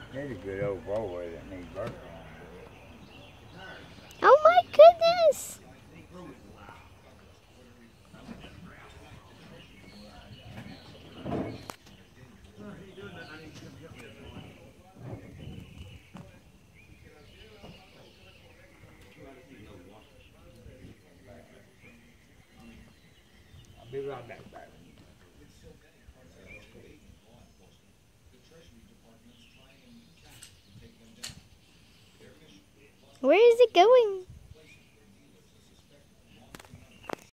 He's a good old boy that needs birth control. Oh my goodness! I'll be right back, baby. Where is it going?